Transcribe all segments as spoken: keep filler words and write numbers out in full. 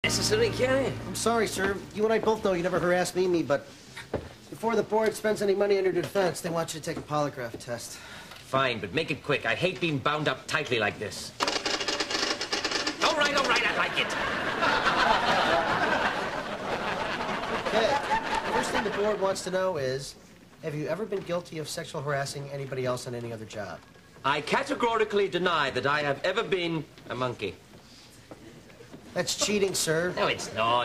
Necessary, Carey? I'm sorry, sir. You and I both know you never harass Mimi, but before the board spends any money on your defense, they want you to take a polygraph test. Fine, but make it quick. I hate being bound up tightly like this. All right, all right, I like it. Okay. First thing the board wants to know is, have you ever been guilty of sexual harassing anybody else on any other job? I categorically deny that I have ever been a monkey. That's cheating, sir. No, it's not.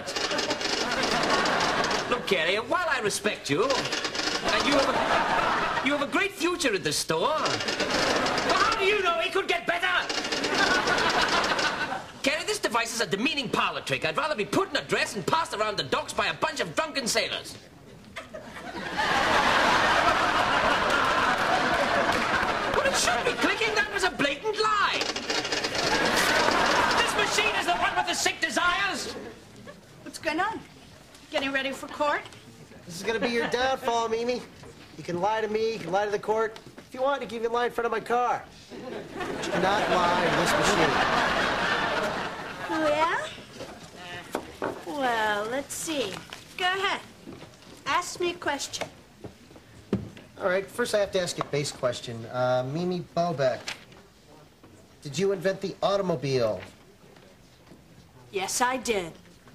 Look, Carey, while I respect you, and you have a, you have a great future at the store, well, how do you know it could get better? Carey, this device is a demeaning parlor trick. I'd rather be put in a dress and passed around the docks by a bunch of drunken sailors. Well, it should be clicking. That was a blatant lie. This machine is the one with the sick desires. What's going on? Getting ready for court? This is going to be your downfall, Mimi. You can lie to me, you can lie to the court. If you want, I can give you a lie in front of my car. But you cannot lie in this machine. Oh, yeah? Well, let's see. Go ahead. Ask me a question. All right, first I have to ask you a base question. Uh, Mimi Bobeck, did you invent the automobile? Yes, I did.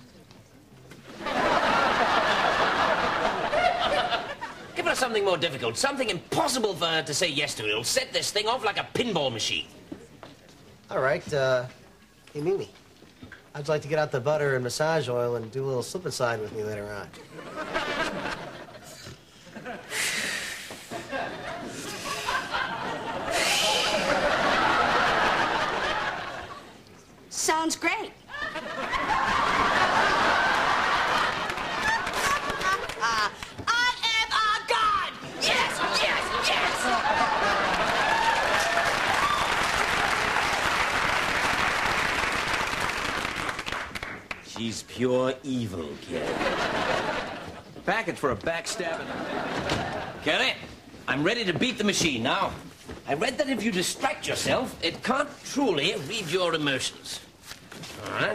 Give her something more difficult, something impossible for her to say yes to. It'll set this thing off like a pinball machine. All right, uh, hey, Mimi, how'd you like to get out the butter and massage oil and do a little slip and slide with me later on? Sounds great. I am a god! Yes, yes, She's pure evil, Carey. Package for a backstabbing. Carey, I'm ready to beat the machine now. I read that if you distract yourself, it can't truly read your emotions. All right.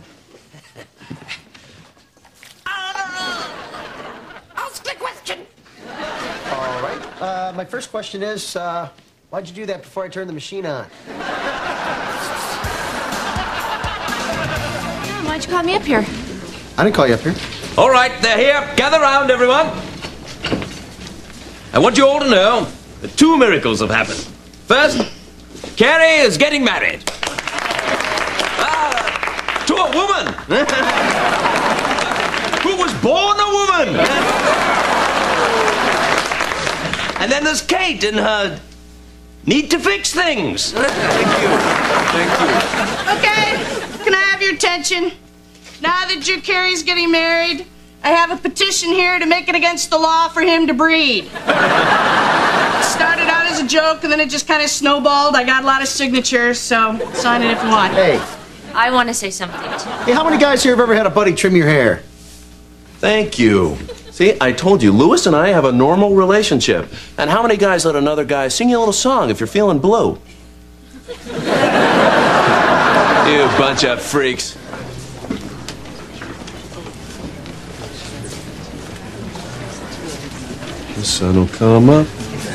Ask the question. All right, uh, my first question is, uh, why'd you do that before I turned the machine on? Why'd you call me up here? I didn't call you up here. All right, they're here. Gather round, everyone. I want you all to know that two miracles have happened. First, Carey is getting married. Ah, to a woman. Who was born a woman. And then there's Kate and her need to fix things. Thank you. Thank you. Okay, can I have your attention? Now that Drew Carey's getting married, I have a petition here to make it against the law for him to breed. It started out as a joke, and then it just kind of snowballed. I got a lot of signatures, so sign it if you want. Hey, I want to say something too. hey, how many guys here have ever had a buddy trim your hair? Thank you. See, I told you, Louis and I have a normal relationship. And how many guys let another guy sing you a little song if you're feeling blue? You bunch of freaks. The sun will come up.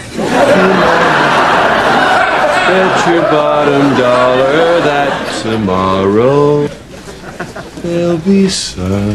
Bet your bottom dollar that tomorrow there'll be sun.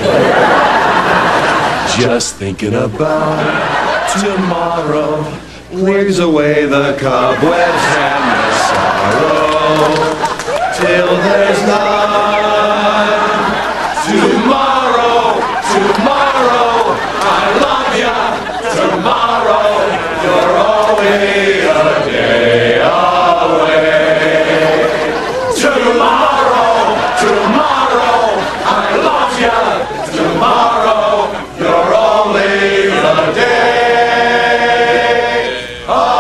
Just thinking about tomorrow clears away the cobwebs and the sorrow till there's none. Tomorrow, tomorrow, I love ya. Tomorrow, you're only a day away. Tomorrow, tomorrow, I love ya. Tomorrow, you're only a day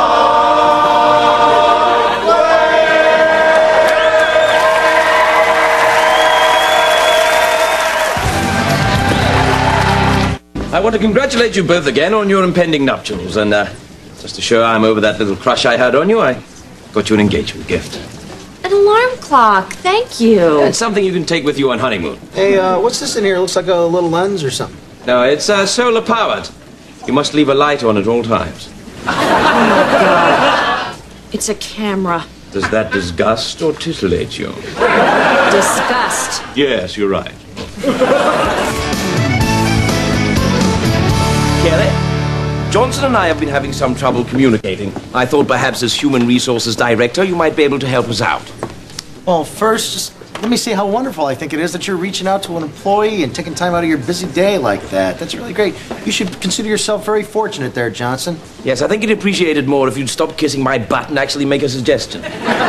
I want to congratulate you both again on your impending nuptials, and uh, just to show I'm over that little crush I had on you, I got you an engagement gift. An alarm clock. Thank you. It's something you can take with you on honeymoon. Hey, uh, what's this in here? Looks like a little lens or something. No, it's uh, solar powered. You must leave a light on at all times. It's a camera. Does that disgust or titillate you? Disgust. Yes, you're right. Kelly, Johnson and I have been having some trouble communicating. I thought perhaps as Human Resources Director, you might be able to help us out. Well, first, just let me say how wonderful I think it is that you're reaching out to an employee and taking time out of your busy day like that. That's really great. You should consider yourself very fortunate there, Johnson. Yes, I think you'd appreciate it more if you'd stop kissing my butt and actually make a suggestion.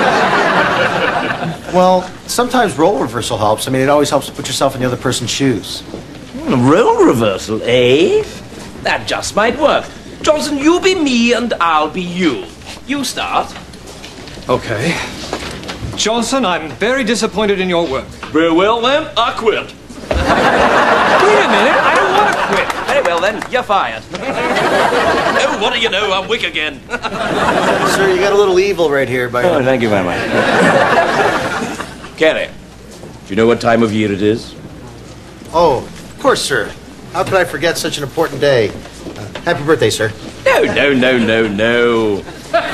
Well, sometimes role reversal helps. I mean, it always helps to put yourself in the other person's shoes. Hmm, role reversal, eh? That just might work. Johnson, you be me and I'll be you. You start. Okay. Johnson, I'm very disappointed in your work. Very well, then, I quit. Wait a minute, I don't want to quit. Very well, then, you're fired. Oh, what do you know? I'm Wick again. Sir, you got a little evil right here. By Oh, thank you very much. Kerry, do you know what time of year it is? Oh, of course, sir. How could I forget such an important day? Uh, happy birthday, sir. No, no, no, no, no.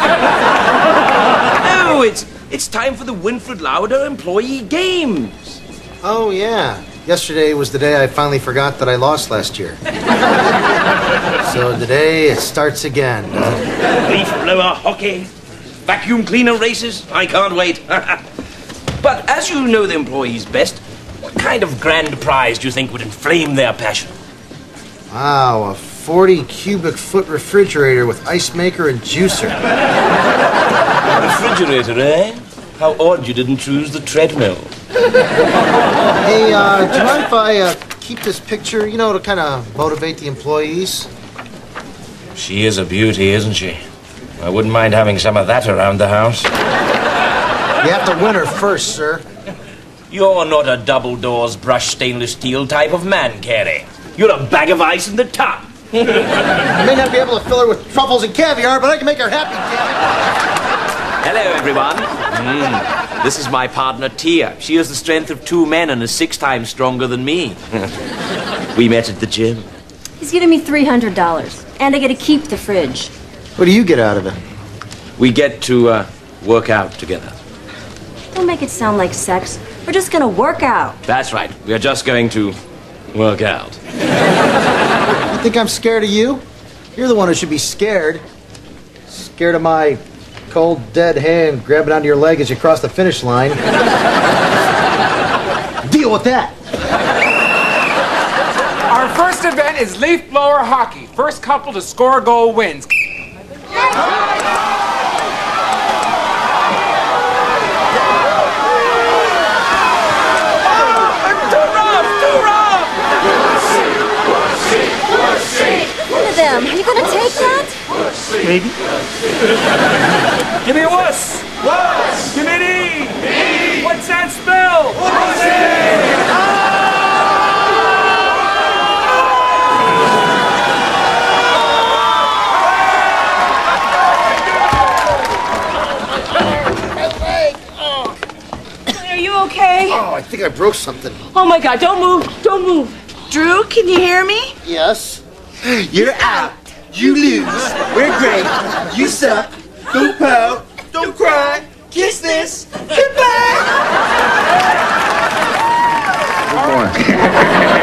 No, it's... It's time for the Winfred Lauder Employee Games. Oh, yeah. Yesterday was the day I finally forgot that I lost last year. So today it starts again. Leaf blower hockey, vacuum cleaner races. I can't wait. But as you know the employees best, what kind of grand prize do you think would inflame their passion? Wow, a forty cubic foot refrigerator with ice maker and juicer. Refrigerator, eh? How odd you didn't choose the treadmill. Hey, uh, do you mind if I uh, keep this picture, you know, to kind of motivate the employees? She is a beauty, isn't she? I wouldn't mind having some of that around the house. You have to win her first, sir. You're not a double doors brushed stainless steel type of man, Carey. You're a bag of ice in the top. I may not be able to fill her with truffles and caviar, but I can make her happy, damn it. Hello, everyone. Mm. This is my partner, Tia. She has the strength of two men and is six times stronger than me. We met at the gym. He's giving me three hundred dollars, and I get to keep the fridge. What do you get out of it? We get to uh, work out together. Don't make it sound like sex. We're just gonna work out. That's right. We are just going to work out. You think I'm scared of you? You're the one who should be scared. Scared of my cold, dead hand grabbing onto your leg as you cross the finish line. Deal with that. Our first event is leaf blower hockey. First couple to score a goal wins. Look at them. Are you gonna take that? Maybe. Give me a wuss. Wuss. Give me an E. E. What's that spell? Are you okay? Oh, I think I broke something. Oh my God, don't move, don't move. Drew, can you hear me? Yes. You're out. You lose. We're great. You suck. Don't pout. Don't cry. Kiss this. Goodbye. Good morning.